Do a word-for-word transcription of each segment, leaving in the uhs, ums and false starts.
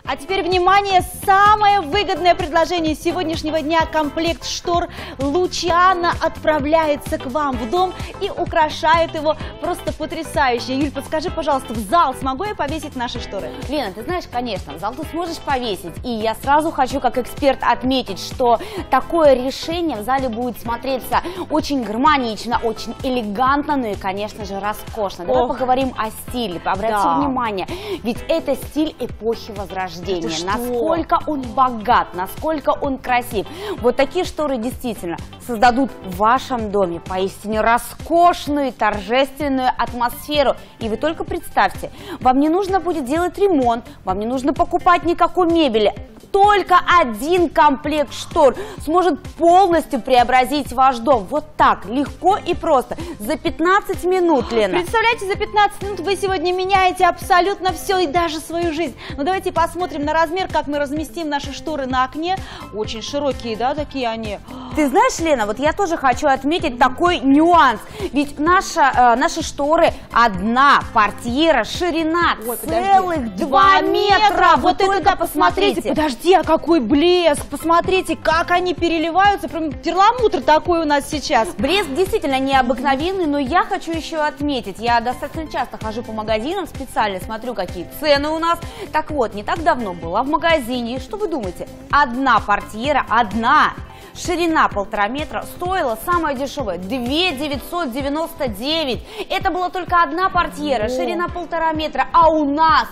А теперь, внимание, самое выгодное предложение сегодняшнего дня. Комплект штор Лучиана отправляется к вам в дом и украшает его просто потрясающе. Юль, подскажи, пожалуйста, в зал смогу я повесить наши шторы? Лена, ты знаешь, конечно, в зал ты сможешь повесить. И я сразу хочу, как эксперт, отметить, что такое решение в зале будет смотреться очень гармонично, очень элегантно, ну и, конечно же, роскошно. Давай Ох. поговорим о стиле. Обрати Да. внимание, ведь это стиль эпохи Возрождения. что? Насколько он богат, насколько он красив. Вот такие шторы действительно создадут в вашем доме поистине роскошную и торжественную атмосферу. И вы только представьте, вам не нужно будет делать ремонт, вам не нужно покупать никакой мебели. Только один комплект штор сможет полностью преобразить ваш дом. Вот так, легко и просто. За пятнадцать минут, Лена. Представляете, за пятнадцать минут вы сегодня меняете абсолютно все и даже свою жизнь. Ну давайте посмотрим на размер, как мы разместим наши шторы на окне. Очень широкие, да, такие они. Ты знаешь, Лена, вот я тоже хочу отметить такой нюанс. Ведь наша, э, наши шторы одна портьера, ширина Ой, целых два метра. Вот Вы это только да, посмотрите, подожди, а какой блеск. Посмотрите, как они переливаются. Прям перламутр такой у нас сейчас. Блеск действительно необыкновенный, но я хочу еще отметить, я достаточно часто хожу по магазинам, специально смотрю, какие цены у нас. Так вот, не так давно была в магазине, и что вы думаете? Одна портьера, одна, ширина полтора метра, стоила самая дешевая две тысячи девятьсот девяносто девять. Это была только одна портьера, О. ширина полтора метра, а у нас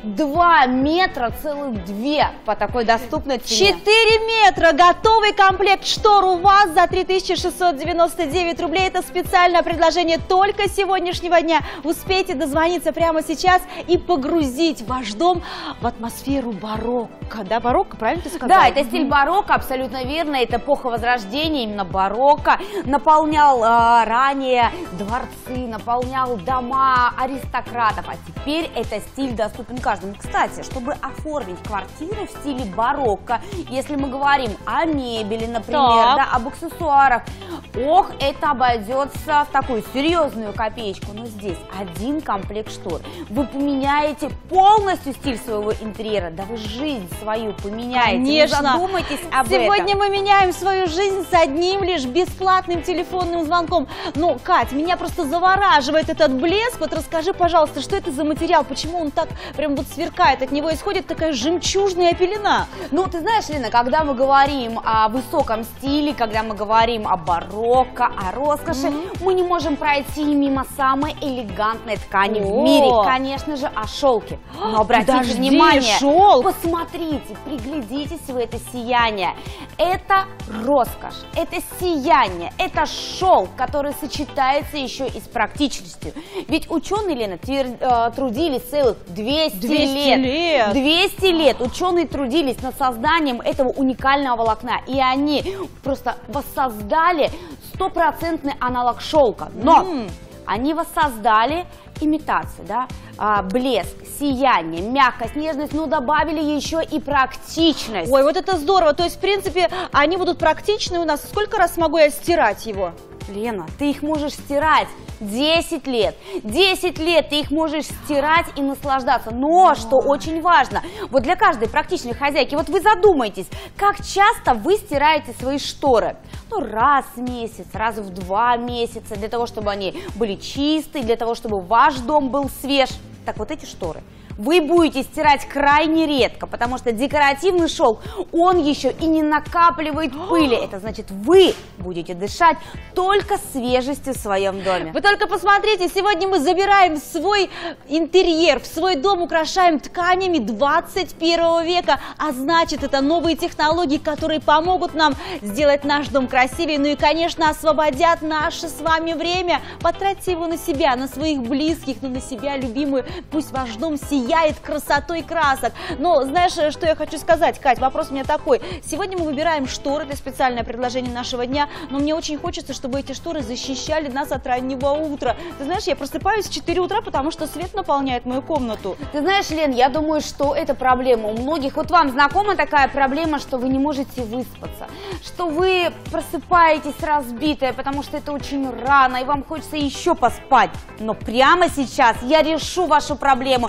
два метра целых две по такой доступной цене. четыре метра, готовый комплект штор у вас за три тысячи шестьсот девяносто девять рублей. Это специальное предложение только сегодняшнего дня. Успейте дозвониться прямо сейчас и погрузить ваш дом в атмосферу барокко. Да, барокко, правильно ты сказала? Да, это стиль барокко, абсолютно верно. Это эпоха Возрождения, именно барокко. Наполнял э, ранее дворцы, наполнял дома аристократов. А теперь это стиль доступен каждому. Кстати, чтобы оформить квартиру в стиле барокко, если мы говорим о мебели, например, да, об аксессуарах, ох, это обойдется в такую серьезную копеечку. Но здесь один комплект штор. Вы поменяете полностью стиль своего интерьера, да вы жизнь свою поменяете. Конечно. Вы задумайтесь об Сегодня этом. мы меняем свою жизнь с одним лишь бесплатным телефонным звонком. Ну, Кать, меня просто завораживает этот блеск. Вот расскажи, пожалуйста, что это за материал, почему он так прям вот сверкает, от него исходит такая жемчужная пелена. Ну, ты знаешь, Лена, когда мы говорим о высоком стиле, когда мы говорим о барокко, о роскоши, mm-hmm. мы не можем пройти мимо самой элегантной ткани О! в мире. Конечно же, о шелке. Но обратите Подожди, внимание, шелк? посмотрите, приглядитесь в это сияние. Это роскошь, это сияние, это шелк, который сочетается еще и с практичностью. Ведь ученые, Лена, твер, э, трудились целых двести лет. двести лет ученые трудились над созданием этого уникального волокна. И они просто воссоздали стопроцентный аналог шелка. Но mm. они воссоздали имитацию, да, а, блеск, сияние, мягкость, нежность, но добавили еще и практичность. Ой, вот это здорово. То есть, в принципе, они будут практичны у нас. Сколько раз смогу я стирать его? Лена, ты их можешь стирать десять лет. десять лет ты их можешь стирать и наслаждаться. Но, что очень важно, вот для каждой практичной хозяйки, вот вы задумайтесь, как часто вы стираете свои шторы? Ну, раз в месяц, раз в два месяца, для того, чтобы они были чистые, для того, чтобы ваш дом был свеж. Так вот эти шторы вы будете стирать крайне редко, потому что декоративный шелк, он еще и не накапливает пыли. Это значит, вы будете дышать только свежестью в своем доме. Вы только посмотрите, сегодня мы забираем свой интерьер, в свой дом украшаем тканями двадцать первого века, а значит, это новые технологии, которые помогут нам сделать наш дом красивее, ну и, конечно, освободят наше с вами время. Потратьте его на себя, на своих близких, ну на себя любимую, пусть ваш дом сияет красотой красок. Но знаешь, что я хочу сказать, Кать, вопрос у меня такой. Сегодня мы выбираем шторы, это специальное предложение нашего дня, но мне очень хочется, чтобы эти шторы защищали нас от раннего утра. Ты знаешь, я просыпаюсь в четыре утра, потому что свет наполняет мою комнату. Ты знаешь, Лен, я думаю, что это проблема у многих. Вот вам знакома такая проблема, что вы не можете выспаться, что вы просыпаетесь разбитая, потому что это очень рано, и вам хочется еще поспать. Но прямо сейчас я решу вашу проблему, ведь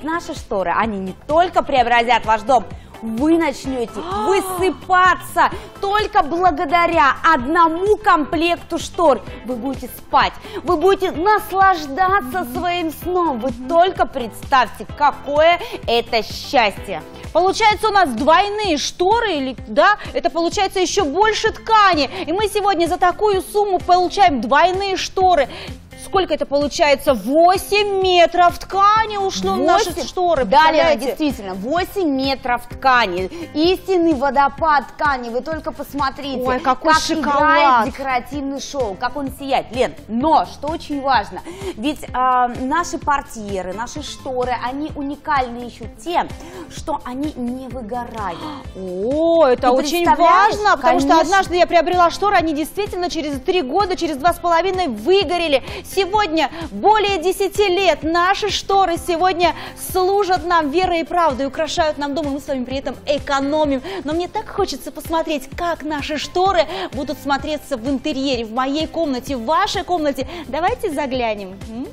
Ведь наши шторы, они не только преобразят ваш дом, вы начнете высыпаться только благодаря одному комплекту штор. Вы будете спать, вы будете наслаждаться своим сном. Вы только представьте, какое это счастье. Получается, у нас двойные шторы, или, да, это получается еще больше ткани. И мы сегодня за такую сумму получаем двойные шторы. Сколько это получается? восемь метров ткани ушло в наши шторы. Да, Лена, действительно, восемь метров ткани. Истинный водопад ткани. Вы только посмотрите. Ой, какой как шоколад. играет декоративный шелк, как он сияет. Лен, но, что очень важно, ведь э, наши портьеры, наши шторы, они уникальны еще тем, что они не выгорают. О, это Ты очень представляешь? важно, потому Конечно. что однажды я приобрела шторы, они действительно через три года, через два с половиной выгорели. Сегодня более десяти лет наши шторы сегодня служат нам верой и правдой, украшают нам дом, и мы с вами при этом экономим. Но мне так хочется посмотреть, как наши шторы будут смотреться в интерьере, в моей комнате, в вашей комнате. Давайте заглянем. М?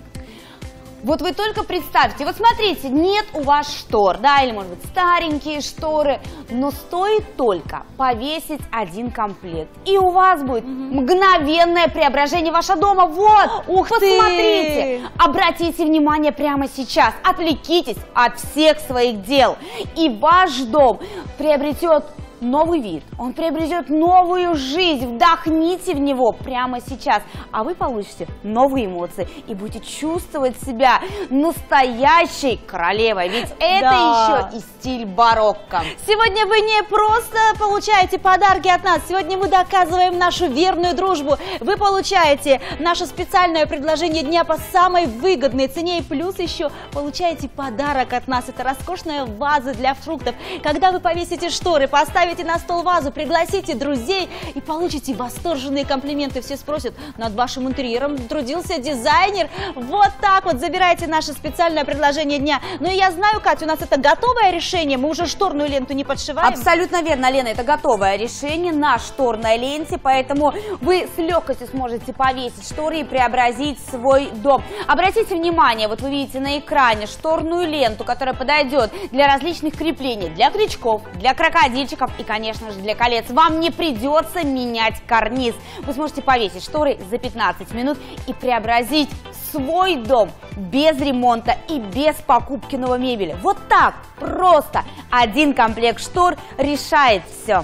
Вот вы только представьте, вот смотрите, нет у вас штор, да, или может быть старенькие шторы, но стоит только повесить один комплект, и у вас будет угу. мгновенное преображение вашего дома. Вот, ух посмотрите, ты! Обратите внимание прямо сейчас, отвлекитесь от всех своих дел, и ваш дом приобретет новый вид, он приобретет новую жизнь, вдохните в него прямо сейчас, а вы получите новые эмоции и будете чувствовать себя настоящей королевой, ведь это Да. еще и стиль барокко. Сегодня вы не просто получаете подарки от нас, сегодня мы доказываем нашу верную дружбу. Вы получаете наше специальное предложение дня по самой выгодной цене, и плюс еще получаете подарок от нас. Это роскошная ваза для фруктов. Когда вы повесите шторы, поставите на стол вазу, пригласите друзей и получите восторженные комплименты. Все спросят, над вашим интерьером трудился дизайнер. Вот так вот забирайте наше специальное предложение дня. Ну и я знаю, Катя, у нас это готовое решение, мы уже шторную ленту не подшиваем. Абсолютно верно, Лена, это готовое решение на шторной ленте, поэтому вы с легкостью сможете повесить шторы и преобразить свой дом. Обратите внимание, вот вы видите на экране шторную ленту, которая подойдет для различных креплений, для крючков, для крокодильчиков и, конечно же, для колец. Вам не придется менять карниз. Вы сможете повесить шторы за пятнадцать минут и преобразить свой дом без ремонта и без покупки новой мебели. Вот так просто один комплект штор решает все.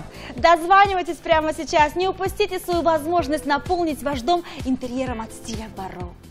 Дозванивайтесь прямо сейчас, не упустите свою возможность наполнить ваш дом интерьером от стиля барокко.